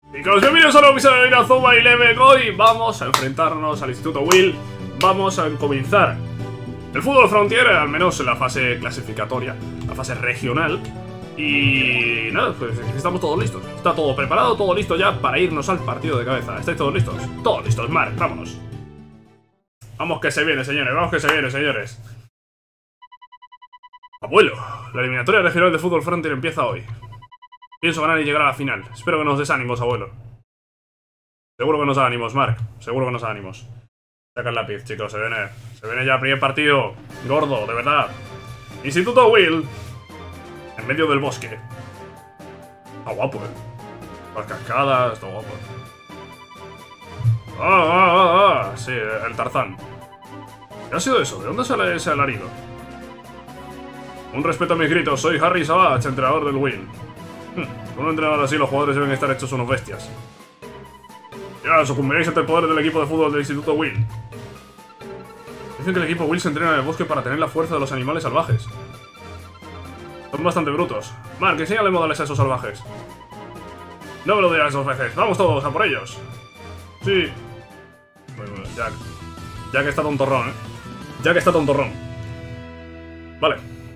Chicos, bienvenidos a un nuevo episodio de Inazuma Eleven. Hoy vamos a enfrentarnos al Instituto Will. Vamos a comenzar el fútbol Frontier, al menos en la fase clasificatoria, la fase regional. Y nada, pues estamos todos listos. Está todo preparado, todo listo ya para irnos al partido de cabeza. ¿Estáis todos listos? Todos listos, Mark, vámonos. Vamos que se viene, señores, vamos que se viene, señores. Abuelo, la eliminatoria regional de fútbol Frontier empieza hoy. Pienso ganar y llegar a la final. Espero que no os des ánimos, abuelo. Seguro que nos da ánimos, Mark. Seguro que nos da ánimos. Saca el lápiz, chicos. Se viene ya el primer partido. Gordo, de verdad. Instituto Will. En medio del bosque. Está guapo, Las cascadas, está guapo. Sí, el Tarzán. ¿Qué ha sido eso? ¿De dónde sale ese alarido? Un respeto a mis gritos. Soy Harry Savage, entrenador del Will. Con un entrenador así, los jugadores deben estar hechos unos bestias. Ya, sucumbiréis ante el poder del equipo de fútbol del Instituto Will. Dicen que el equipo Will se entrena en el bosque para tener la fuerza de los animales salvajes. Son bastante brutos. Mark, enséñale modales a esos salvajes. No me lo dirás dos veces. Vamos todos, a por ellos. Sí. Bueno, Jack está tontorrón, Jack está tontorrón. Vale.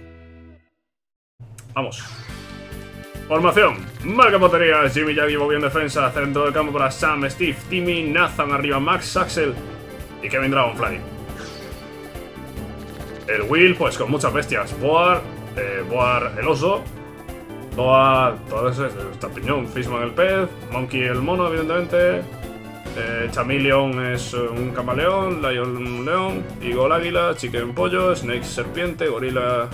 Vamos. Formación. Marca portería. Jimmy, Jack y Bobby en defensa. Centro del campo para Sam, Steve, Timmy, Nathan arriba, Max, Axel y Kevin Dragonfly. El Will, pues con muchas bestias. Boar el oso. Toa ese champiñón. Fishman el pez. Monkey el mono, evidentemente. Chameleon es un camaleón. Lion un león. Eagle águila. Chicken pollo. Snake serpiente. Gorila.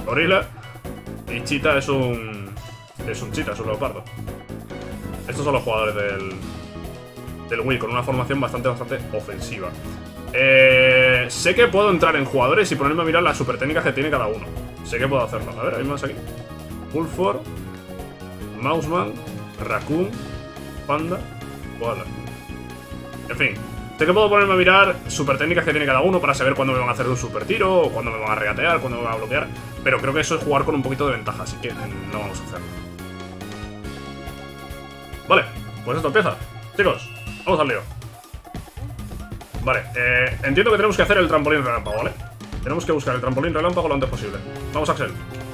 Y Cheetah es un cheetah, es un leopardo. Estos son los jugadores del Will, con una formación bastante ofensiva. Sé que puedo entrar en jugadores y ponerme a mirar las super técnicas que tiene cada uno. Sé que puedo hacerlo. A ver, hay más aquí. Pulfor, Mouseman, Raccoon, Panda, Koala. En fin, sé que puedo ponerme a mirar super técnicas que tiene cada uno para saber cuándo me van a hacer un super tiro, o cuándo me van a regatear, cuándo me van a bloquear. Pero creo que eso es jugar con un poquito de ventaja, así que no vamos a hacerlo. Vale, pues esto empieza. Chicos, vamos al lío. Vale, entiendo que tenemos que hacer el trampolín relámpago, ¿vale? Tenemos que buscar el trampolín relámpago lo antes posible. Vamos, Axel.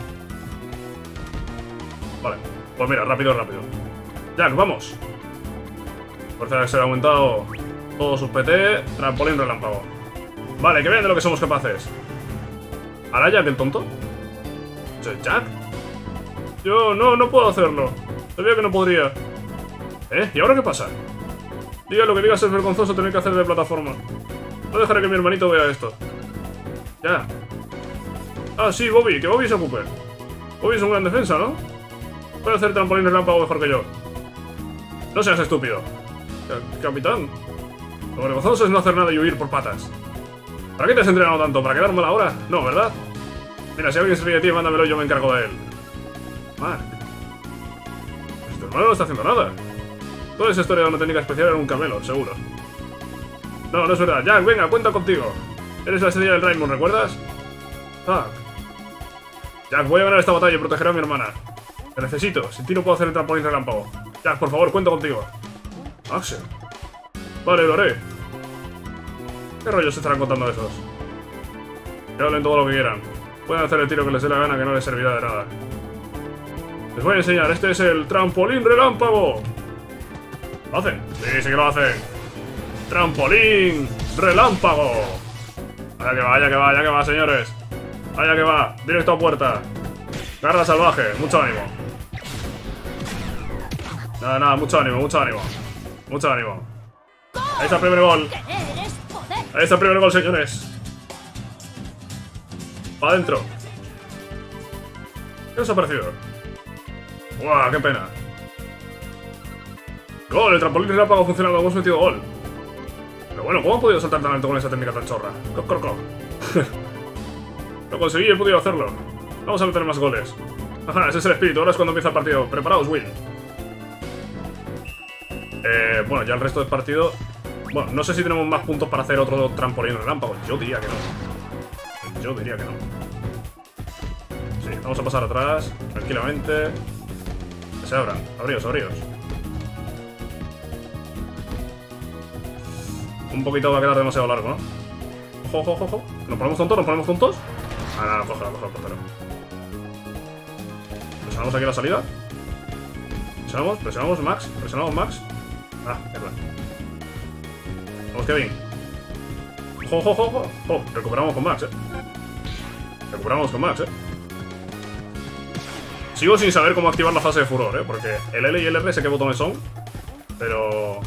Vale, pues mira, rápido. Jack, vamos. Fuerza de Axel ha aumentado todos sus PT. Trampolín relámpago. Vale, que vean de lo que somos capaces. ¿Hará Jack el tonto? ¿Jack? Yo no puedo hacerlo. Sabía que no podría. ¿Y ahora qué pasa? Diga lo que digas, es vergonzoso tener que hacer de plataforma. No dejaré que mi hermanito vea esto. Ya. Ah, sí, Bobby, que Bobby se ocupe. Bobby es un gran defensa, ¿no? Puede hacer trampolín relámpago mejor que yo. No seas estúpido. Capitán. Lo vergonzoso es no hacer nada y huir por patas. ¿Para qué te has entrenado tanto? ¿Para quedar mal ahora? No, ¿verdad? Mira, si alguien se ríe de ti, mándamelo y yo me encargo de él. Mark. Tu hermano no está haciendo nada. Toda esa historia de una técnica especial era un camelo, seguro. No es verdad. Jack, venga, cuenta contigo. Eres la estrella del Rainbow, ¿recuerdas? Fuck. Jack, voy a ganar esta batalla y proteger a mi hermana. Te necesito. Sin ti no puedo hacer el trampolín relámpago. Jack, por favor, cuento contigo. Axel. Vale, lo haré. ¿Qué rollos se estarán contando esos? Que hablen todo lo que quieran. Pueden hacer el tiro que les dé la gana, que no les servirá de nada. Les voy a enseñar. Este es el trampolín relámpago. ¿Lo hacen? Sí que lo hacen. Trampolín relámpago. Vaya que va, señores. Vaya que va. Directo a puerta. Garra salvaje. Mucho ánimo. Nada, mucho ánimo. Ahí está el primer gol. Señores. Para adentro. ¿Qué os ha parecido? ¡Guau! ¡Qué pena! ¡Gol! El trampolín relámpago ha funcionado. Hemos metido gol. Pero bueno, ¿cómo he podido saltar tan alto con esa técnica tan chorra? Lo conseguí, he podido hacerlo. Vamos a meter más goles. Ajá, ese es el espíritu. Ahora es cuando empieza el partido. Preparaos, Will. Bueno, ya el resto del partido. Bueno, no sé si tenemos más puntos para hacer otro trampolín relámpago. Yo diría que no. Sí, vamos a pasar atrás, tranquilamente. Que se abran, abríos. Un poquito va a quedar demasiado largo, ¿no? Ojo, ojo, ojo, ojo. ¿Nos ponemos juntos? ¿Nos ponemos juntos? Ah, no, cógelo, cógelo, cógelo. Presionamos aquí la salida. Presionamos Max. Presionamos Max. Ah, mierda. Vamos, Kevin. Ojo, ojo, ojo, ojo. Recuperamos con Max, Recuperamos con Max, Sigo sin saber cómo activar la fase de furor, porque el L y el R sé qué botones son. Pero...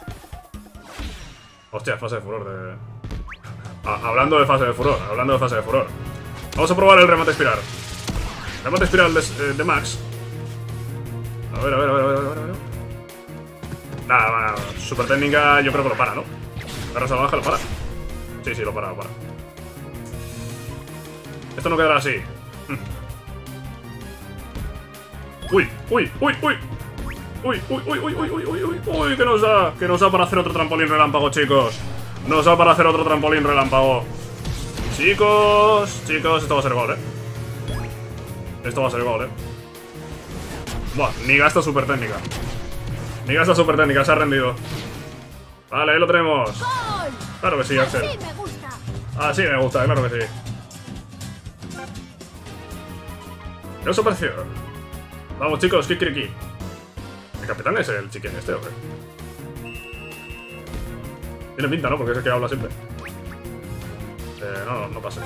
Hostia, fase de furor de... hablando de fase de furor, Vamos a probar el remate espiral. Remate espiral de Max. A ver. Nada, super técnica yo creo que lo para, ¿no? Garra salvaje lo para. Sí, lo para. Esto no quedará así. Uy, que nos da para hacer otro trampolín relámpago, chicos. Nos da para hacer otro trampolín relámpago. Chicos, esto va a ser gol, Esto va a ser gol, Buah, ni gasta super técnica. Se ha rendido. Vale, ahí lo tenemos. Claro que sí, Axel. Así me gusta, claro que sí. ¿Qué os ha parecido? Vamos, chicos, kikiriki. ¿El capitán es el chicken este o qué? Tiene pinta, ¿no? Porque es el que habla siempre. No pases.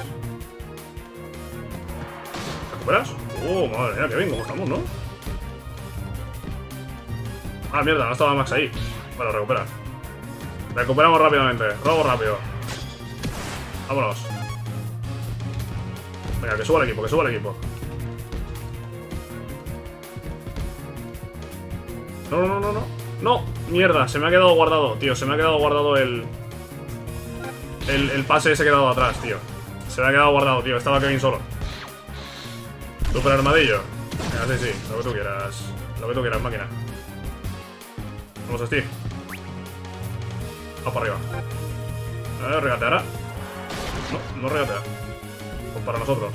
¿Recuperas? Madre mía, qué bien, cómo estamos, ¿no? Ah, mierda, no estaba Max ahí. Bueno, recupera. Recuperamos rápidamente. Robo rápido. Vámonos. Venga, que suba el equipo, No, mierda, se me ha quedado guardado, tío. Se me ha quedado guardado el pase ese quedado atrás, tío. Se me ha quedado guardado, tío. Estaba Kevin solo. Super armadillo. Venga, sí, lo que tú quieras, máquina. Vamos, Steve. Vamos para arriba. A ver, regateará. No regatea. Pues para nosotros.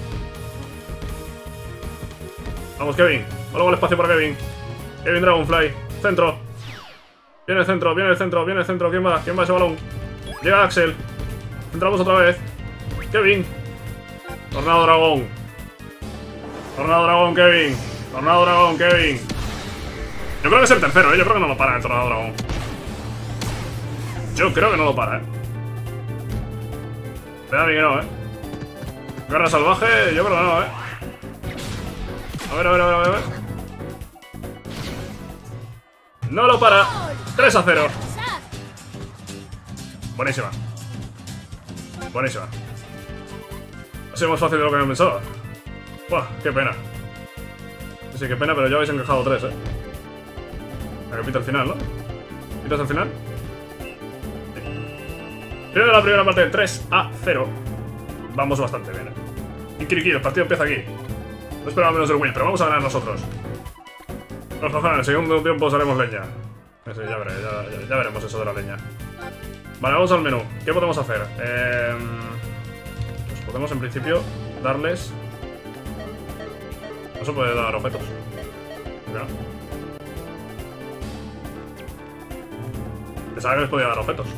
Vamos, Kevin. Luego el espacio para Kevin. Kevin Dragonfly. Centro. Viene el centro. ¿Quién va ese balón? Llega Axel. Entramos otra vez. Kevin. Tornado Dragón, Kevin. Yo creo que es el tercero, Yo creo que no lo para el Tornado Dragón. Yo creo que no lo para, Me da bien que no, Garra salvaje, yo creo que no, A ver. No lo para. 3-0. Buenísima. Ha sido más fácil de lo que me pensaba. Buah, qué pena. Sí, qué pena, pero ya habéis encajado 3, Me repito al final, ¿no? ¿Pitas al final? Sí. Final de la primera parte, 3-0. Vamos bastante bien, Y Kiriki, el partido empieza aquí. No esperaba menos del win, pero vamos a ganar nosotros. En el segundo tiempo haremos leña. Sí, ya veremos eso de la leña. Vale, vamos al menú. ¿Qué podemos hacer? Pues podemos en principio darles... No se puede dar objetos. ¿Por qué no? Pensaba que les podía dar objetos.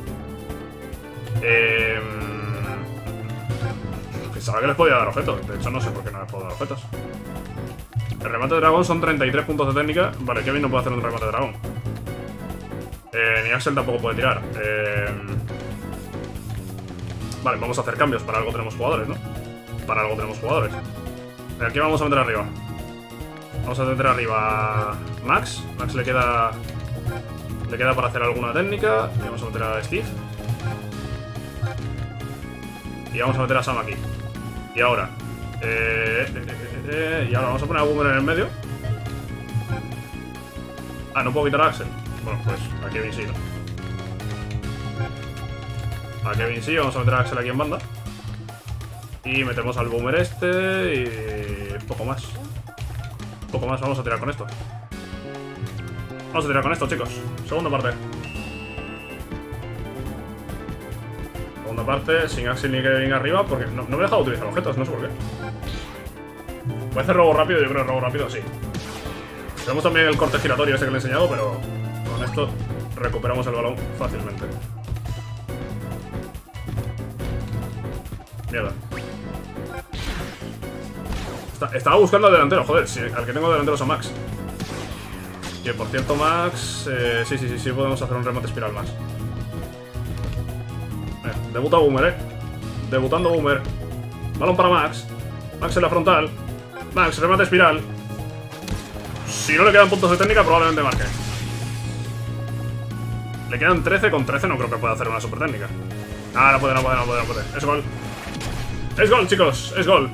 Pensaba que les podía dar objetos. De hecho, no sé por qué no les puedo dar objetos. El remate de dragón son 33 puntos de técnica. Vale, Kevin no puede hacer un remate de dragón. Ni Axel tampoco puede tirar. Vale, vamos a hacer cambios. Para algo tenemos jugadores, ¿no? Aquí vamos a meter arriba. Vamos a meter arriba a Max. Max le queda para hacer alguna técnica. Y vamos a meter a Steve. Y vamos a meter a Sam aquí. Y ahora y ahora vamos a poner a Boomer en el medio. Ah, no puedo quitar a Axel. Bueno, pues a Kevin sí, ¿no? A Kevin sí, vamos a meter a Axel aquí en banda. Y metemos al Boomer este y poco más. Vamos a tirar con esto. Chicos. Segunda parte, sin Axel ni Kevin arriba, porque no me he dejado utilizar objetos, no sé por qué. Voy a hacer robo rápido, yo creo que robo rápido sí. Tenemos también el corte giratorio ese que le he enseñado, pero con esto recuperamos el balón fácilmente. Mierda. Estaba buscando al delantero, joder, si al que tengo delantero es a Max. Que por cierto, Max... sí, podemos hacer un remate espiral más. Debuta Boomer, debutando Boomer. Balón para Max. Max en la frontal. Max, remate espiral. Si no le quedan puntos de técnica, probablemente marque. Le quedan 13, con 13 no creo que pueda hacer una super técnica. Ah, no puede. Es gol. Es gol, chicos, es gol.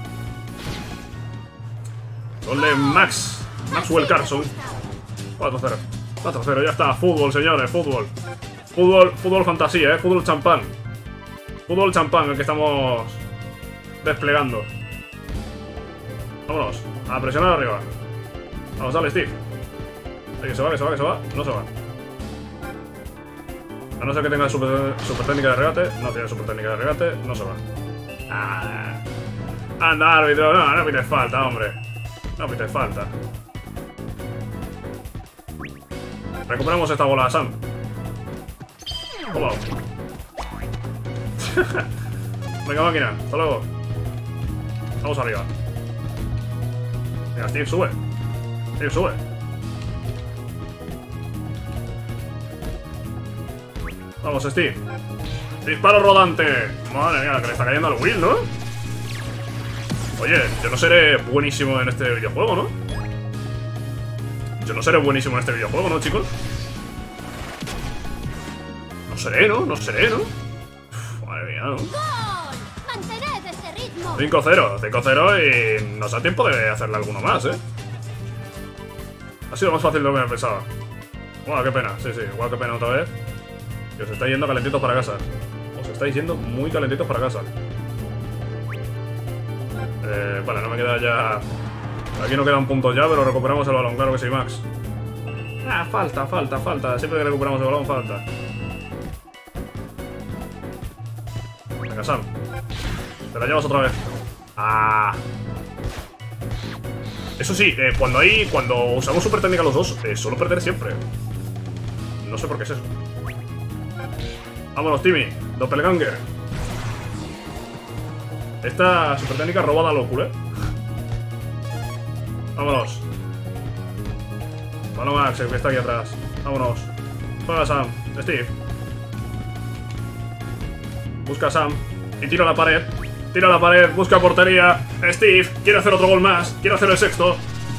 Gol de Max. Maxwell Carlson. 4-0. 4-0, ya está. Fútbol, señores, fútbol. Fútbol fantasía, fútbol champán. Fútbol champán, el que estamos desplegando. Vámonos, a presionar arriba. Vamos, dale, Steve. Que se va. No se va. A no ser que tenga super técnica de regate. No tiene super técnica de regate, no se va. Anda, árbitro, no pites falta, hombre. No pites falta. Recuperamos esta bola, Sam. ¿Cómo? Venga, máquina, hasta luego. Vamos arriba. Venga, Steve, sube. Steve, sube. Vamos, Steve. Disparo rodante. Madre mía, que le está cayendo al Will, ¿no? Oye, yo no seré buenísimo en este videojuego, ¿no? Yo no seré buenísimo en este videojuego, ¿no, chicos? No seré, ¿no? Uf, madre mía, ¿no? 5-0, 5-0 y nos da tiempo de hacerle alguno más, ¿eh? Ha sido más fácil de lo que me pensaba. Bueno, qué pena, sí, igual que pena otra vez. Que os estáis yendo calentitos para casa. Os estáis yendo muy calentitos para casa. Vale, no me queda ya... Aquí no quedan puntos ya, pero recuperamos el balón, claro que sí, Max. Falta. Siempre que recuperamos el balón, falta. Venga, Sam. Te la llevas otra vez. Eso sí, cuando usamos super técnica los dos, suelo perder siempre. No sé por qué es eso. Vámonos, Timmy. Doppelganger. Esta super técnica robada locura, ¿eh? Vámonos. Bueno, Max, el que está aquí atrás. Vámonos. Juega Sam. Steve. Busca a Sam. Y tira a la pared. Tira a la pared. Busca portería. Steve. Quiere hacer otro gol más. Quiere hacer el sexto.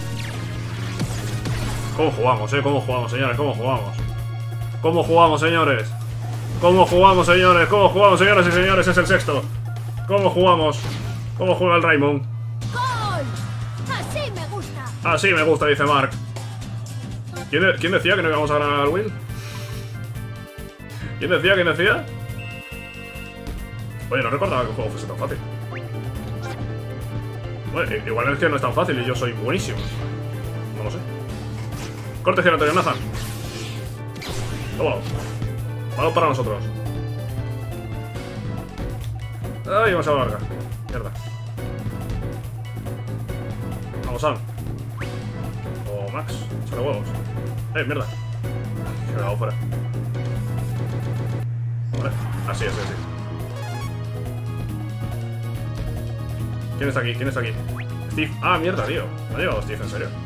¿Cómo jugamos, ¿Cómo jugamos, señores? ¿Cómo jugamos? ¿Cómo jugamos, señores? ¿Cómo jugamos, señores? ¿Cómo jugamos, señores y señores? Es el sexto. ¿Cómo jugamos? ¿Cómo juega el Raymond? Así me gusta. Así me gusta, dice Mark. ¿Quién decía que no íbamos a ganar al Will? ¿Quién decía? Oye, no recordaba que el juego fuese tan fácil. Bueno, igual es que no es tan fácil y yo soy buenísimo. No lo sé. Corte giratorio, Nathan. Tómalo. Balón para nosotros. Ay, demasiado larga. Mierda. Vamos, Sam. O Max. Sale huevos. Mierda. Se me ha dado fuera. Vale. Así. ¿Quién está aquí? Steve. Mierda, tío. ¿Me ha llegado Steve, en serio?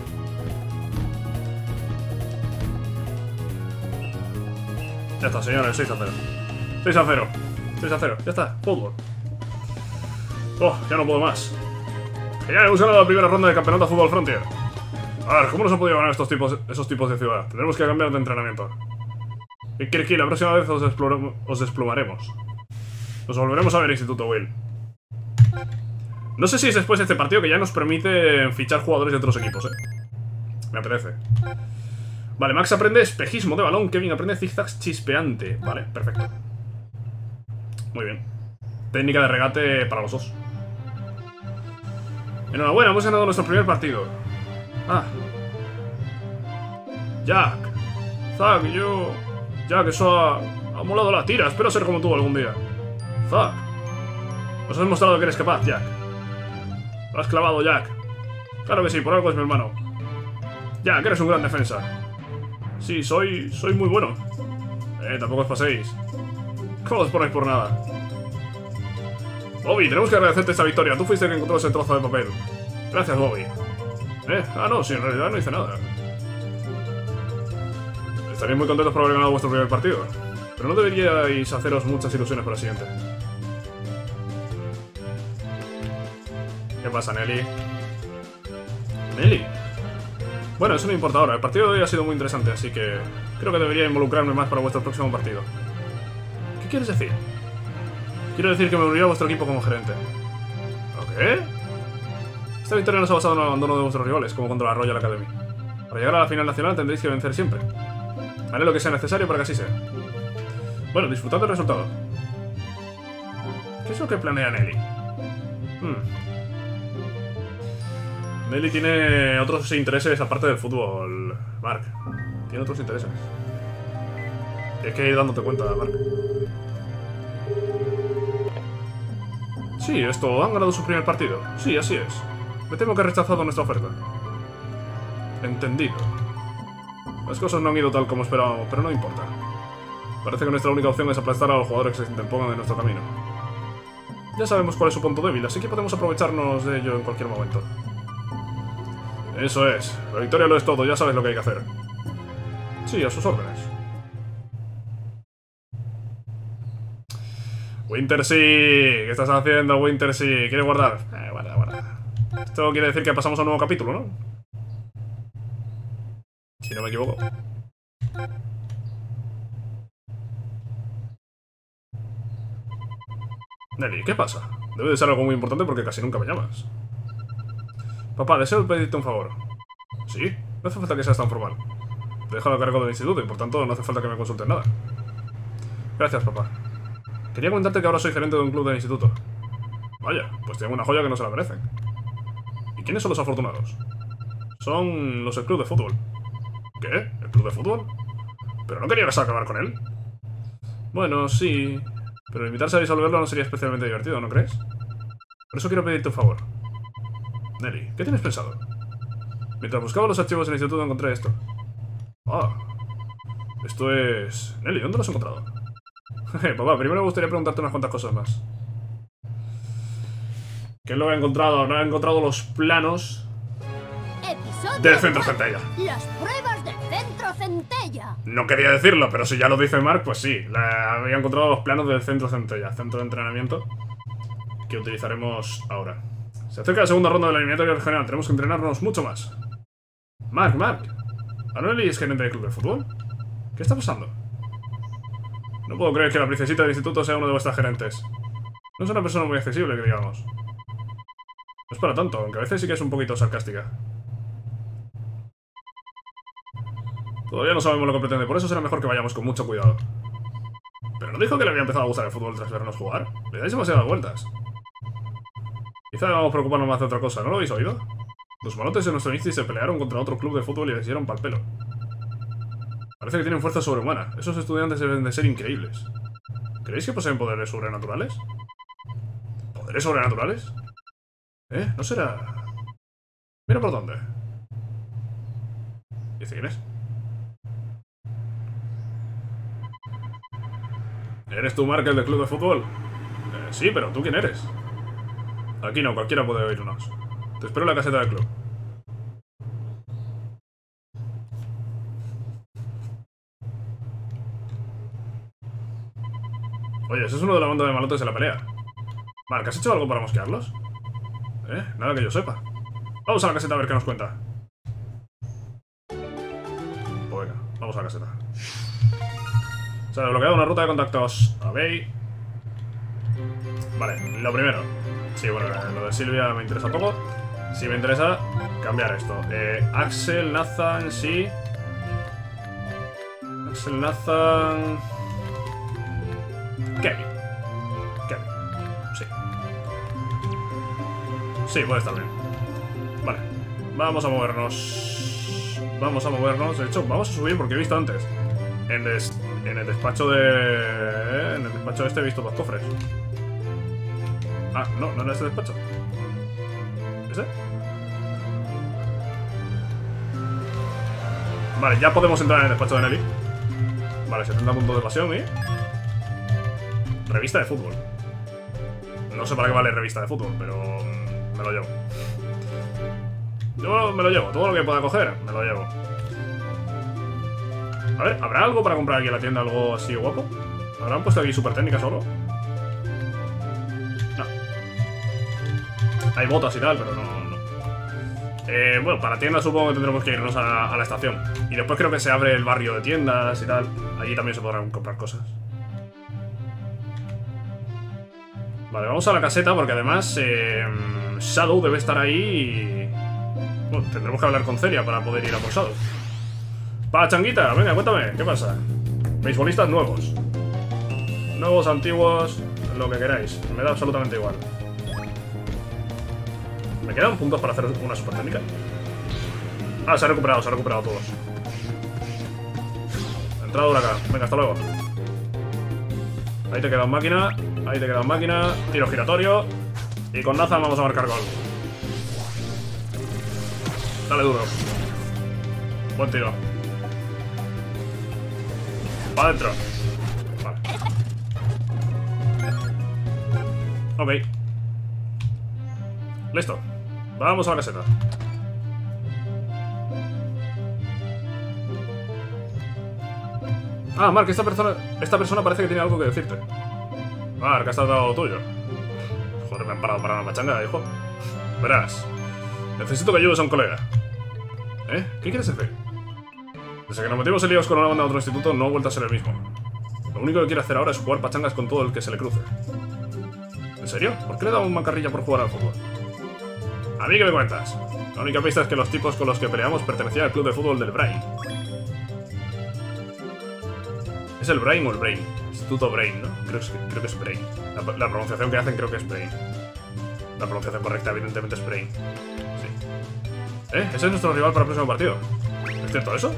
Ya está, señores. 6-0. 6-0. Ya está. Fútbol. Oh, ya no puedo más. Ya hemos ganado la primera ronda de campeonato Fútbol Frontier. A ver, ¿cómo nos han podido ganar esos tipos de ciudad? Tendremos que cambiar de entrenamiento. Kirky, la próxima vez os desplumaremos. Nos volveremos a ver, Instituto Will. No sé si es después de este partido que ya nos permite fichar jugadores de otros equipos, Me apetece. Vale, Max aprende espejismo de balón. Kevin aprende zigzag chispeante. Vale, perfecto. Muy bien. Técnica de regate para los dos. Enhorabuena, hemos ganado nuestro primer partido. Jack. Zack, Jack, eso ha molado la tira. Espero ser como tú algún día. Zack. Nos has mostrado que eres capaz, Jack. Lo has clavado, Jack. Claro que sí, por algo es mi hermano. Jack, eres un gran defensa. Sí, soy muy bueno. Tampoco os paséis. ¿Cómo os ponéis por nada? Bobby, tenemos que agradecerte esta victoria. Tú fuiste el que encontró ese trozo de papel. Gracias, Bobby. No, sí, en realidad no hice nada. Estaréis muy contentos por haber ganado vuestro primer partido. Pero no deberíais haceros muchas ilusiones para el siguiente. ¿Qué pasa, Nelly? ¿Nelly? Bueno, eso no importa ahora. El partido de hoy ha sido muy interesante, así que creo que debería involucrarme más para vuestro próximo partido. ¿Qué quieres decir? Quiero decir que me uniría a vuestro equipo como gerente. ¿O qué? Esta victoria no se ha basado en el abandono de vuestros rivales, como contra la Royal Academy. Para llegar a la final nacional tendréis que vencer siempre. Haré lo que sea necesario para que así sea. Bueno, disfrutad del resultado. ¿Qué es lo que planea Nelly? Nelly tiene otros intereses aparte del fútbol, Mark. Tiene otros intereses. Tienes que ir dándote cuenta, Mark. Sí, han ganado su primer partido. Sí, así es. Me temo que he rechazado nuestra oferta. Entendido. Las cosas no han ido tal como esperábamos, pero no importa. Parece que nuestra única opción es aplastar a los jugadores que se interpongan en nuestro camino. Ya sabemos cuál es su punto débil, así que podemos aprovecharnos de ello en cualquier momento. Eso es. La victoria lo es todo, ya sabes lo que hay que hacer. Sí, a sus órdenes. Wintersea, ¿qué estás haciendo, Wintersea? ¿Quieres guardar? Guarda. Esto quiere decir que pasamos a un nuevo capítulo, ¿no? Si no me equivoco. Nelly, ¿qué pasa? Debe de ser algo muy importante porque casi nunca me llamas. Papá, deseo pedirte un favor. ¿Sí? No hace falta que seas tan formal. Te he dejado a cargo del instituto y por tanto no hace falta que me consultes nada. Gracias, papá. Quería comentarte que ahora soy gerente de un club del instituto. Vaya, pues tengo una joya que no se la merecen. ¿Y quiénes son los afortunados? Son los del club de fútbol. ¿Qué? ¿El club de fútbol? ¿Pero no querías acabar con él? Bueno, sí. Pero invitarse a disolverlo no sería especialmente divertido, ¿no crees? Por eso quiero pedirte un favor. Nelly, ¿qué tienes pensado? Mientras buscaba los archivos del instituto encontré esto. Ah. Esto es... Nelly, ¿dónde lo has encontrado? Papá, primero me gustaría preguntarte unas cuantas cosas más. ¿Qué es lo que he encontrado? No he encontrado los planos del Centro Centella. Las pruebas del Centro Centella. No quería decirlo, pero si ya lo dice Mark, pues sí. Había encontrado los planos del Centro Centella, centro de entrenamiento que utilizaremos ahora. Se acerca la segunda ronda de la eliminatoria regional. Tenemos que entrenarnos mucho más. Mark. ¿Anueli es gerente del club de fútbol? ¿Qué está pasando? No puedo creer que la princesita del instituto sea uno de vuestras gerentes. No es una persona muy accesible, que digamos. No es para tanto, aunque a veces sí que es un poquito sarcástica. Todavía no sabemos lo que pretende, por eso será mejor que vayamos con mucho cuidado. Pero no dijo que le había empezado a gustar el fútbol tras vernos jugar. Le dais demasiadas vueltas. Quizá debamos preocuparnos más de otra cosa, ¿no lo habéis oído? Los malotes de nuestro inicio se pelearon contra otro club de fútbol y les dieron pal pelo. Parece que tienen fuerza sobrehumana. Esos estudiantes deben de ser increíbles. ¿Creéis que poseen poderes sobrenaturales? ¿Poderes sobrenaturales? ¿No será...? Mira por dónde. ¿Dice quién es? ¿Eres tú, Mark, el del club de fútbol? Sí, pero ¿tú quién eres? Aquí no, cualquiera puede oírnos. Te espero en la caseta del club. Oye, ese es uno de la banda de malotes de la pelea. Mark, ¿has hecho algo para mosquearlos? Nada que yo sepa. Vamos a la caseta a ver qué nos cuenta. Pues venga, vamos a la caseta. Se ha desbloqueado una ruta de contactos. A ver. Vale, lo primero. Sí, bueno, lo de Silvia me interesa poco. Sí me interesa cambiar esto. Axel, Nathan, sí. Axel, Nathan... Kevin, sí. Sí, puede estar bien. Vale, vamos a movernos. De hecho, vamos a subir porque he visto antes en el despacho de... En el despacho este he visto 2 cofres. Ah, no era este despacho. ¿Ese? Vale, ya podemos entrar en el despacho de Nelly. Vale, 70 puntos de pasión y... Revista de fútbol. No sé para qué vale revista de fútbol, pero me lo llevo. Yo me lo llevo, todo lo que pueda coger, me lo llevo. A ver, ¿habrá algo para comprar aquí en la tienda? ¿Algo así guapo? ¿Habrán puesto aquí super técnica solo? No. Hay botas y tal, pero no. Bueno, para tiendas supongo que tendremos que irnos a la estación. Y después creo que se abre el barrio de tiendas y tal. Allí también se podrán comprar cosas. Vale, vamos a la caseta porque además Shadow debe estar ahí y... Bueno, tendremos que hablar con Celia para poder ir a por Shadow. Changuita, venga, cuéntame, ¿qué pasa? Beisbolistas nuevos. Nuevos, antiguos, lo que queráis. Me da absolutamente igual. ¿Me quedan puntos para hacer una super técnica? Ah, se ha recuperado todos. Entrada huracán. Venga, hasta luego. Ahí te queda máquina. Ahí te queda máquina. Tiro giratorio. Y con Nathan vamos a marcar gol. Dale duro. Buen tiro. Va adentro. Vale. Ok. Listo. Vamos a la caseta. Ah, Mark, esta persona parece que tiene algo que decirte. Mark, has tratado lo tuyo. Joder, me han parado para una pachanga, hijo. Verás. Necesito que ayudes a un colega. ¿Eh? ¿Qué quieres hacer? Desde que nos metimos en líos con una banda de otro instituto, no he vuelto a ser el mismo. Lo único que quiere hacer ahora es jugar pachangas con todo el que se le cruce. ¿En serio? ¿Por qué le damos mancarrilla por jugar al fútbol? ¿A mí qué me cuentas? La única pista es que los tipos con los que peleamos pertenecían al club de fútbol del Brain. ¿Es el Brain o el Brain? Instituto Brain, ¿no? Creo que es Brain. La pronunciación que hacen creo que es Brain. La pronunciación correcta evidentemente es Brain. Sí. Ese es nuestro rival para el próximo partido. ¿Es cierto eso?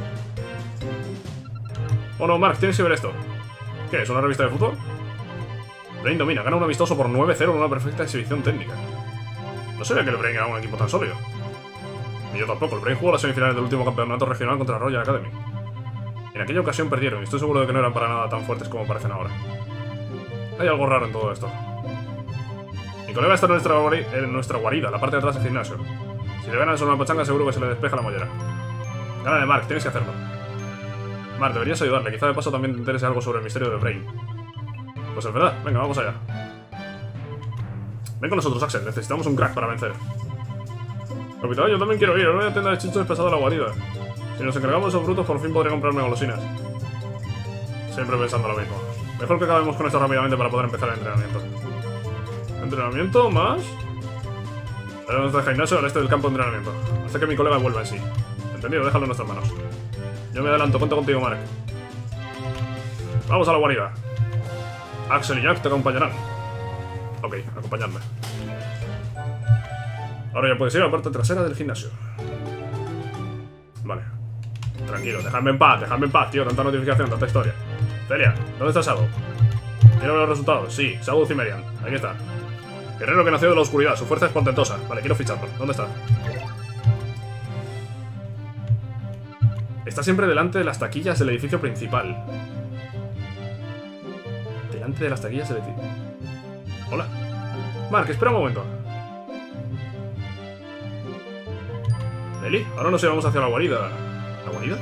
Oh no, Mark, tienes que ver esto. ¿Qué? ¿Es una revista de fútbol? Brain domina, gana un amistoso por 9-0 en una perfecta exhibición técnica. No sabía que el Brain era un equipo tan sólido. Ni yo tampoco, el Brain jugó las semifinales del último campeonato regional contra Royal Academy. En aquella ocasión perdieron y estoy seguro de que no eran para nada tan fuertes como parecen ahora. Hay algo raro en todo esto. Mi colega está en nuestra guarida, la parte de atrás del gimnasio. Si le ganan sobre una pachanga seguro que se le despeja la mollera. Gánale, Mark, tienes que hacerlo. Mark, deberías ayudarle, quizá de paso también te interese algo sobre el misterio del Brain. Pues es verdad, venga, vamos allá. Ven con nosotros, Axel, necesitamos un crack para vencer. Capitán, yo también quiero ir, ahora voy a tienda de chinchos pesado a la guarida. Si nos encargamos de esos frutos, por fin podré comprarme golosinas. Siempre pensando lo mismo. Mejor que acabemos con esto rápidamente para poder empezar el entrenamiento. ¿Entrenamiento? ¿Más? Tenemos el gimnasio al este del campo de entrenamiento. Hasta que mi colega vuelva en sí. Entendido, déjalo en nuestras manos. Yo me adelanto, cuento contigo, Mark. Vamos a la guarida. Axel y Jack te acompañarán. Ok, acompañadme. Ahora ya puedes ir a la parte trasera del gimnasio. Vale. Tranquilo, dejadme en paz, tío. Tanta notificación, tanta historia. Celia, ¿dónde está Shadow? ¿Quiero ver los resultados? Sí, Shadow Cimmerian. Aquí está. Guerrero que nació de la oscuridad, su fuerza es portentosa. Vale, quiero ficharlo. ¿Dónde está? Está siempre delante de las taquillas del edificio principal. Delante de las taquillas del edificio. Hola. Mark, espera un momento. Eli, ahora nos llevamos hacia la guarida. ¿La guarida?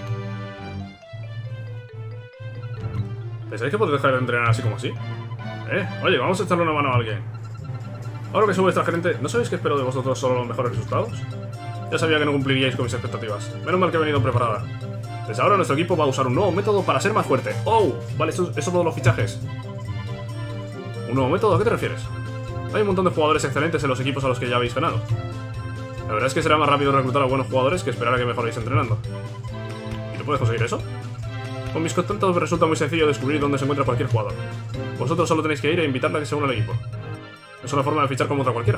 ¿Pensáis que podéis dejar de entrenar así como así? Oye, vamos a echarle una mano a alguien. Ahora que soy vuestra gerente, ¿no sabéis que espero de vosotros solo los mejores resultados? Ya sabía que no cumpliríais con mis expectativas. Menos mal que he venido preparada. Desde ahora nuestro equipo va a usar un nuevo método para ser más fuerte. ¡Oh! Vale, eso todos los fichajes. ¿Un nuevo método? ¿A qué te refieres? Hay un montón de jugadores excelentes en los equipos a los que ya habéis ganado. La verdad es que será más rápido reclutar a buenos jugadores que esperar a que mejoréis entrenando. ¿Y tú puedes conseguir eso? Con mis contactos me resulta muy sencillo descubrir dónde se encuentra cualquier jugador. Vosotros solo tenéis que ir e invitarle a que se una al equipo. Es una forma de fichar como otra cualquiera.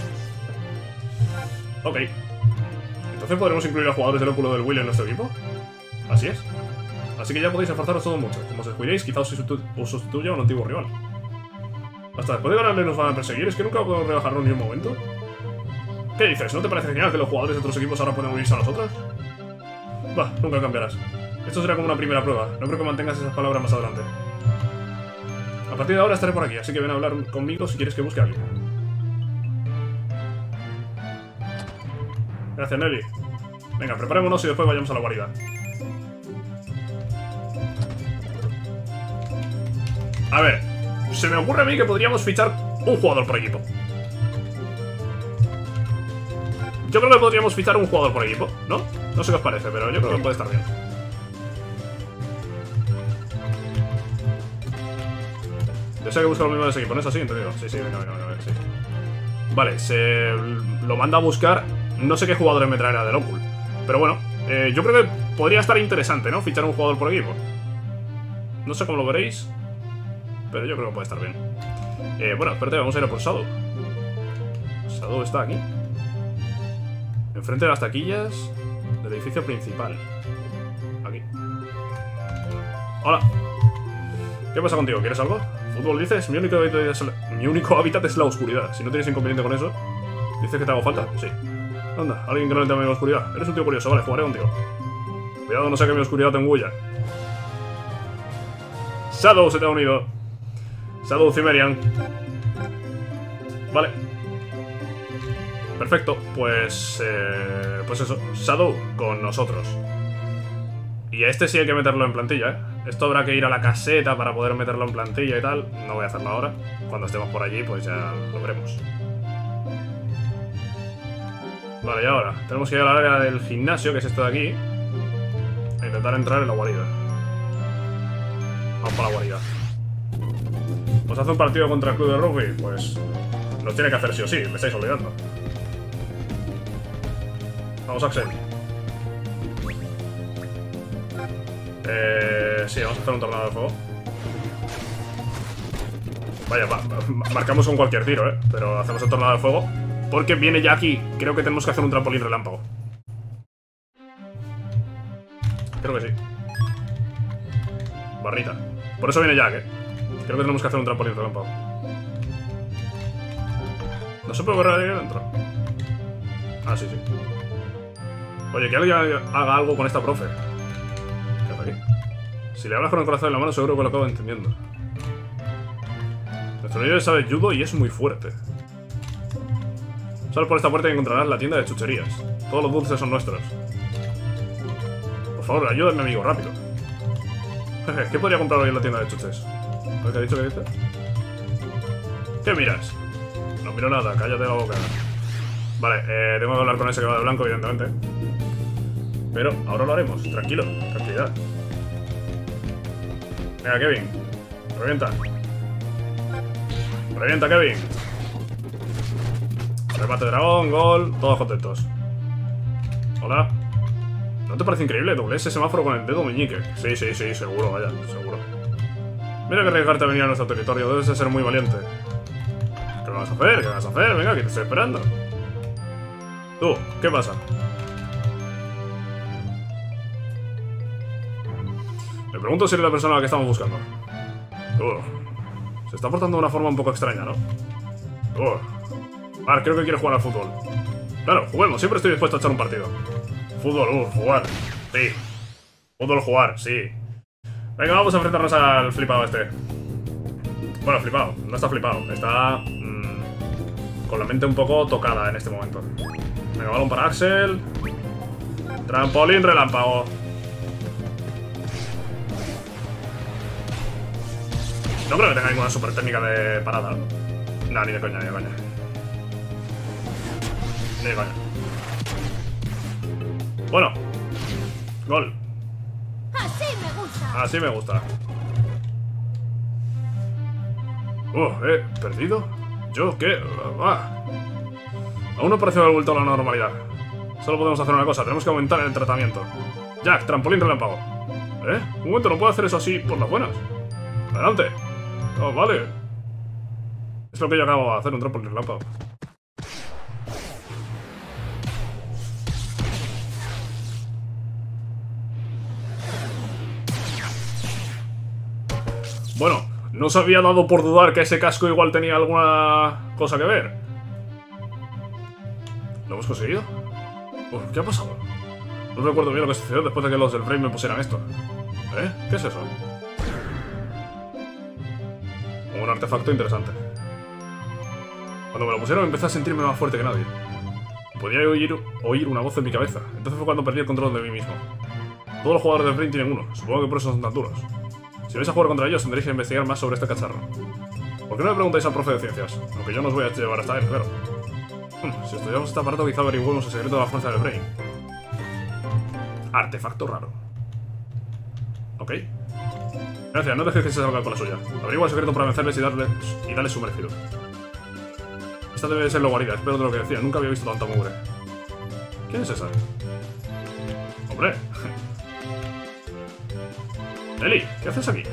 Ok. ¿Entonces podremos incluir a jugadores del óculo del Will en nuestro equipo? Así es. Así que ya podéis esforzaros todo mucho. Como os descuidéis, quizá os sustituya a un antiguo rival. Hasta después de ganarle nos van a perseguir. ¿Es que nunca podemos rebajarlo ni un momento? ¿Qué dices? ¿No te parece genial que los jugadores de otros equipos ahora puedan unirse a nosotros? Bah, nunca cambiarás. Esto será como una primera prueba. No creo que mantengas esas palabras más adelante. A partir de ahora estaré por aquí, así que ven a hablar conmigo si quieres que busque a alguien. Gracias, Nelly. Venga, preparémonos y después vayamos a la guarida. A ver, se me ocurre a mí que podríamos fichar un jugador por equipo. Yo creo que podríamos fichar un jugador por equipo, ¿no? No sé qué os parece, pero yo creo que puede estar bien. Deseo que busca lo mismo de ese equipo, ¿no es así? Entendido. Sí, venga, sí. Vale, se lo manda a buscar. No sé qué jugadores me traerá del Ocul. Pero bueno, yo creo que podría estar interesante, ¿no? Fichar un jugador por equipo. No sé cómo lo veréis, pero yo creo que puede estar bien. Bueno, espérate, vamos a ir a por Shadow. Shadow está aquí, enfrente de las taquillas del edificio principal. Aquí. Hola. ¿Qué pasa contigo? ¿Quieres algo? ¿Fútbol dices? Mi único hábitat es la oscuridad. Si no tienes inconveniente con eso. ¿Dices que te hago falta? Sí. Anda, alguien que no le teme la oscuridad. Eres un tío curioso, vale, jugaré contigo. Cuidado, no sea que mi oscuridad te engulla. Shadow se te ha unido. Shadow Cimmerian. Vale. Perfecto, pues eso, Shadow con nosotros. Y a este sí hay que meterlo en plantilla, ¿eh? Esto habrá que ir a la caseta para poder meterlo en plantilla y tal. No voy a hacerlo ahora. Cuando estemos por allí, pues ya lo veremos. Vale, y ahora tenemos que ir al área del gimnasio, que es esto de aquí, e intentar entrar en la guarida. Vamos para la guarida. ¿Nos hace un partido contra el club de rugby? Pues nos tiene que hacer sí o sí, me estáis olvidando. Vamos, Axel. Sí, vamos a hacer un tornado de fuego. Vaya, marcamos con cualquier tiro, pero hacemos el tornado de fuego porque viene ya aquí. Creo que tenemos que hacer un trampolín relámpago. Creo que sí. Barrita. Por eso viene Jack, Creo que tenemos que hacer un trampolín relámpago. ¿No se puede correr ahí adentro? Ah, sí. Oye, que alguien haga algo con esta profe. ¿Qué hace aquí? Si le hablas con el corazón en la mano, seguro que lo acabo entendiendo. Nuestro líder sabe judo y es muy fuerte. Solo por esta puerta encontrarás la tienda de chucherías. Todos los dulces son nuestros. Por favor, ayúdame, amigo, rápido. ¿Qué podría comprar hoy en la tienda de chuches? ¿Qué ha dicho que dice? ¿Qué miras? No miro nada, cállate la boca. Vale, tengo que hablar con ese que va de blanco, evidentemente. Pero ahora lo haremos, tranquilo, tranquilidad. Venga, Kevin. Revienta. Revienta, Kevin. Remate dragón, gol, todos contentos. Hola. ¿No te parece increíble? Doblé ese semáforo con el dedo meñique. Sí, seguro, vaya, seguro. Mira que arriesgarte a venir a nuestro territorio, debes de ser muy valiente. ¿Qué vas a hacer? ¿Qué vas a hacer? Venga, que te estoy esperando. Tú, ¿qué pasa? Me pregunto si eres la persona a la que estamos buscando. Se está portando de una forma un poco extraña, ¿no? Vale, creo que quiere jugar al fútbol. Claro, juguemos, siempre estoy dispuesto a echar un partido. Fútbol, jugar. Sí. Fútbol, jugar, sí. Venga, vamos a enfrentarnos al flipado este. Bueno, flipado, no está flipado. Está con la mente un poco tocada en este momento. Venga, balón para Axel. Trampolín relámpago. No creo que tenga ninguna super técnica de parada. No, ni de coña, ni de coña. Ni de coña. Bueno. Gol. Así me gusta. Así me gusta. ¿Perdido? ¿Yo qué? Aún no parece haber vuelto a la normalidad. Solo podemos hacer una cosa, tenemos que aumentar el tratamiento. Jack, trampolín relámpago. Un momento, no puedo hacer eso así por las buenas. Adelante. Oh, vale. Es lo que yo acabo de hacer, un trampolín relámpago. Bueno, no se había dado por dudar que ese casco igual tenía alguna cosa que ver. ¿Lo hemos conseguido? ¿Qué ha pasado? No recuerdo bien lo que sucedió después de que los del Brave me pusieran esto. ¿Qué es eso? Un artefacto interesante. Cuando me lo pusieron empecé a sentirme más fuerte que nadie. Podía oír una voz en mi cabeza. Entonces fue cuando perdí el control de mí mismo. Todos los jugadores del Brain tienen uno. Supongo que por eso son tan duros. Si vais a jugar contra ellos, tendréis que investigar más sobre este cacharro. ¿Por qué no le preguntáis al profe de ciencias? Aunque yo no os voy a llevar hasta él, claro. Si estudiamos este aparato, quizá averiguemos el secreto de la fuerza del Brain. Artefacto raro. Ok. Gracias, no dejes que se salga con la suya. Averigua el secreto para vencerles y darles su merecido. Esta debe ser la guarida, espero de lo que decía. Nunca había visto tanta mugre. ¿Quién es esa? ¡Hombre! Eli, ¿qué haces aquí?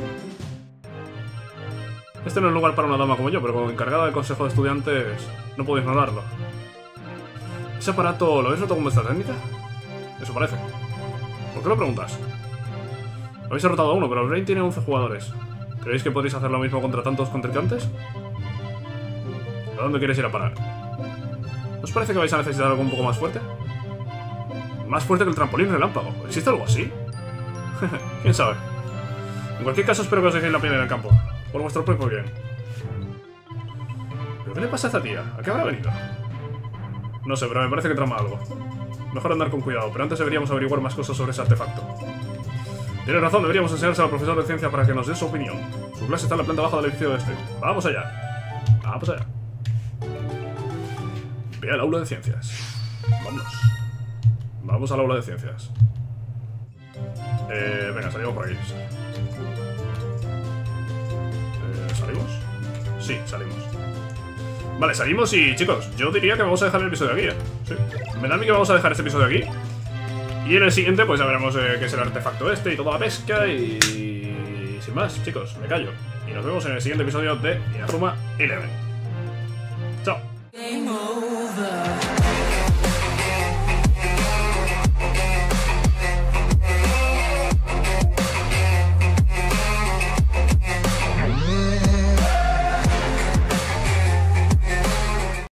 Este no es lugar para una dama como yo, pero como encargada del consejo de estudiantes no puedo ignorarlo. ¿Ese aparato lo habéis roto con vuestra técnica? Eso parece. ¿Por qué lo preguntas? Habéis derrotado a uno, pero el Brain tiene 11 jugadores. ¿Creéis que podréis hacer lo mismo contra tantos contrincantes? ¿A dónde quieres ir a parar? ¿No os parece que vais a necesitar algo un poco más fuerte? Más fuerte que el trampolín relámpago. ¿Existe algo así? ¿Quién sabe? En cualquier caso espero que os dejéis la piel en el campo. Por vuestro propio bien. ¿Pero qué le pasa a esta tía? ¿A qué habrá venido? No sé, pero me parece que trama algo. Mejor andar con cuidado, pero antes deberíamos averiguar más cosas sobre ese artefacto. Tienes razón, deberíamos enseñárselo al profesor de ciencia para que nos dé su opinión. Su clase está en la planta baja del edificio este. ¡Vamos allá! ¡Vamos allá! Ve al aula de ciencias. Vámonos. Vamos al aula de ciencias. Venga, salimos por aquí. ¿Salimos? Sí, salimos. Vale, salimos y, chicos, yo diría que vamos a dejar el episodio aquí, Sí. Me da a mí que vamos a dejar este episodio aquí. Y en el siguiente, pues ya veremos qué es el artefacto este y toda la pesca y... sin más, chicos, me callo. Y nos vemos en el siguiente episodio de Inazuma Eleven.